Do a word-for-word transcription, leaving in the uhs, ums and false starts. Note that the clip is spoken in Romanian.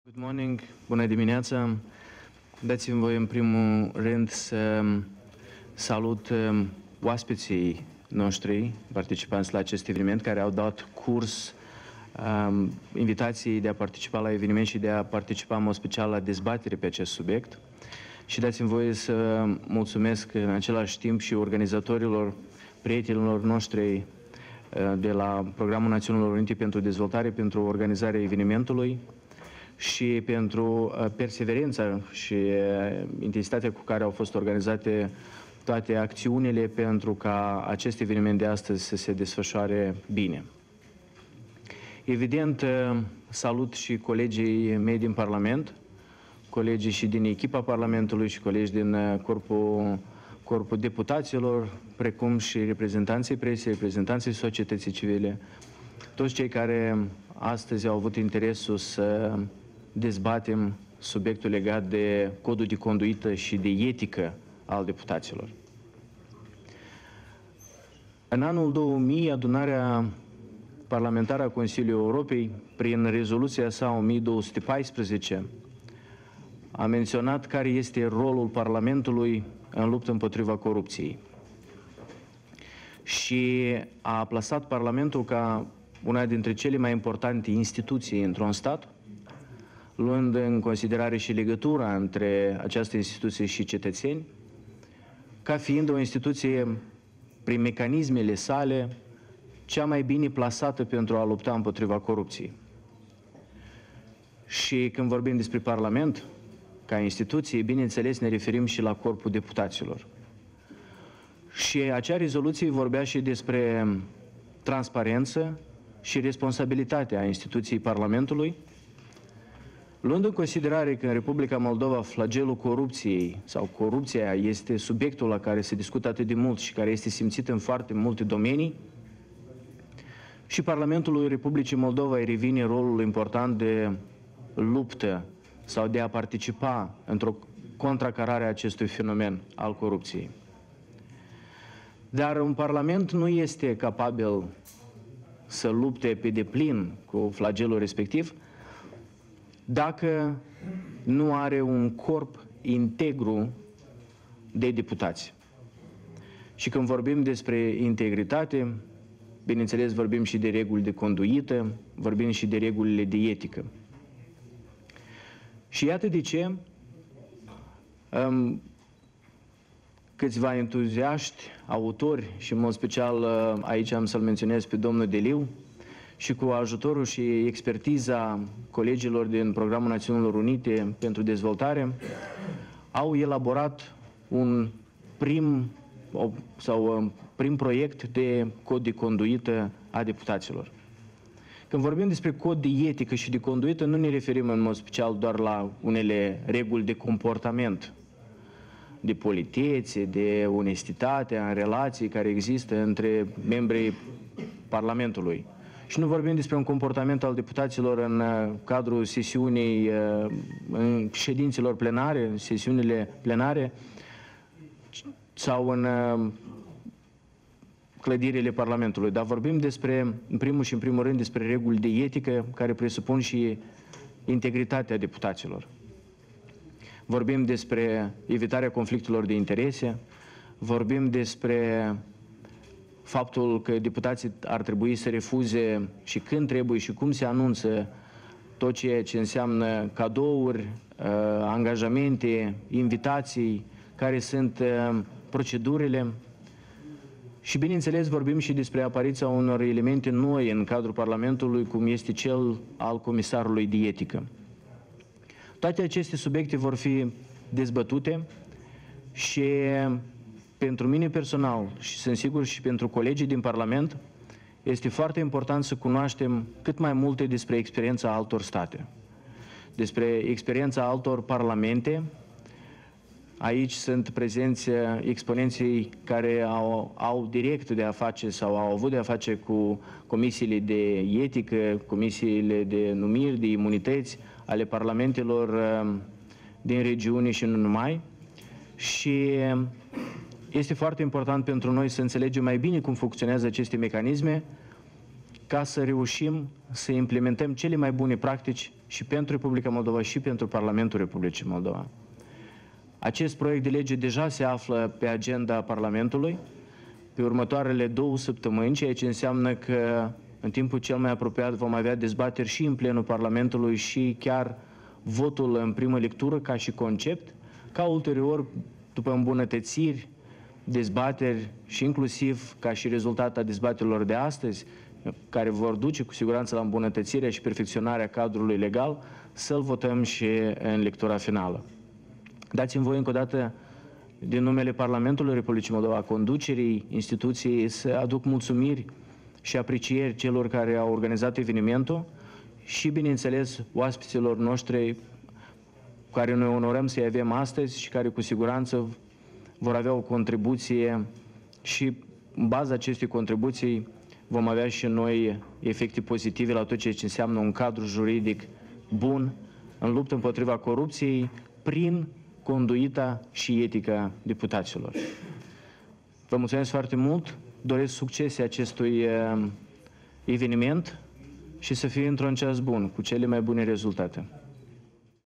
Good morning, bună dimineața. Dați-mi voi în primul rând să salut oaspeții noștri, participanți la acest eveniment, care au dat curs um, invitației de a participa la eveniment și de a participa în mod special la dezbatere pe acest subiect. Și dați-mi voie să mulțumesc în același timp și organizatorilor, prietenilor noștri de la Programul Națiunilor Unite pentru Dezvoltare, pentru organizarea evenimentului și pentru perseverența și intensitatea cu care au fost organizate toate acțiunile pentru ca acest eveniment de astăzi să se desfășoare bine. Evident, salut și colegii mei din Parlament, colegii și din echipa Parlamentului și colegi din corpul, corpul deputaților, precum și reprezentanții presei, reprezentanții societății civile, toți cei care astăzi au avut interesul să dezbatem subiectul legat de codul de conduită și de etică al deputaților. În anul două mii, adunarea parlamentară a Consiliului Europei, prin rezoluția sa o mie două sute paisprezece, a menționat care este rolul Parlamentului în luptă împotriva corupției. Și a plasat Parlamentul ca una dintre cele mai importante instituții într-un stat, luând în considerare și legătura între această instituție și cetățeni, ca fiind o instituție, prin mecanismele sale, cea mai bine plasată pentru a lupta împotriva corupției. Și când vorbim despre Parlament, ca instituție, bineînțeles ne referim și la corpul deputaților. Și acea rezoluție vorbea și despre transparență și responsabilitatea instituției Parlamentului, luând în considerare că în Republica Moldova flagelul corupției sau corupția este subiectul la care se discută atât de mult și care este simțit în foarte multe domenii, și Parlamentului Republicii Moldova îi revine rolul important de luptă sau de a participa într-o contracarare a acestui fenomen al corupției. Dar un Parlament nu este capabil să lupte pe deplin cu flagelul respectiv dacă nu are un corp integru de deputați. Și când vorbim despre integritate, bineînțeles vorbim și de reguli de conduită, vorbim și de regulile de etică. Și iată de ce um, câțiva entuziaști, autori și în mod special aici am să-l menționez pe domnul Deliu, și cu ajutorul și expertiza colegilor din Programul Națiunilor Unite pentru Dezvoltare, au elaborat un prim sau un prim proiect de cod de conduită a deputaților. Când vorbim despre cod de etică și de conduită, nu ne referim în mod special doar la unele reguli de comportament, de politețe, de onestitate în relații care există între membrii Parlamentului. Și nu vorbim despre un comportament al deputaților în cadrul sesiunii, în ședințelor plenare, în sesiunile plenare sau în clădirile Parlamentului, dar vorbim despre, în primul și în primul rând, despre reguli de etică care presupun și integritatea deputaților. Vorbim despre evitarea conflictelor de interese, vorbim despre faptul că deputații ar trebui să refuze și când trebuie și cum se anunță tot ceea ce înseamnă cadouri, angajamente, invitații, care sunt procedurile. Și bineînțeles vorbim și despre apariția unor elemente noi în cadrul Parlamentului, cum este cel al Comisarului de Etică. Toate aceste subiecte vor fi dezbătute și pentru mine personal și sunt sigur și pentru colegii din Parlament, este foarte important să cunoaștem cât mai multe despre experiența altor state, despre experiența altor parlamente. Aici sunt prezenți exponenții care au, au direct de a face sau au avut de a face cu comisiile de etică, comisiile de numiri, de imunități ale parlamentelor din regiune și nu numai. Și este foarte important pentru noi să înțelegem mai bine cum funcționează aceste mecanisme ca să reușim să implementăm cele mai bune practici și pentru Republica Moldova și pentru Parlamentul Republicii Moldova. Acest proiect de lege deja se află pe agenda Parlamentului pe următoarele două săptămâni, ceea ce înseamnă că în timpul cel mai apropiat vom avea dezbateri și în plenul Parlamentului și chiar votul în primă lectură ca și concept, ca ulterior, după îmbunătățiri, dezbateri și inclusiv ca și rezultat a dezbaterilor de astăzi, care vor duce cu siguranță la îmbunătățirea și perfecționarea cadrului legal, să-l votăm și în lectura finală. Dați-mi voi încă o dată, din numele Parlamentului Republicii Moldova, conducerii instituției, să aduc mulțumiri și aprecieri celor care au organizat evenimentul și, bineînțeles, oaspeților noștri cu care noi onorăm să-i avem astăzi și care cu siguranță vor avea o contribuție și în baza acestei contribuții vom avea și noi efecte pozitive la tot ceea ce înseamnă un cadru juridic bun în luptă împotriva corupției prin conduita și etica deputaților. Vă mulțumesc foarte mult, doresc succese acestui eveniment și să fie într-un ceas bun, cu cele mai bune rezultate.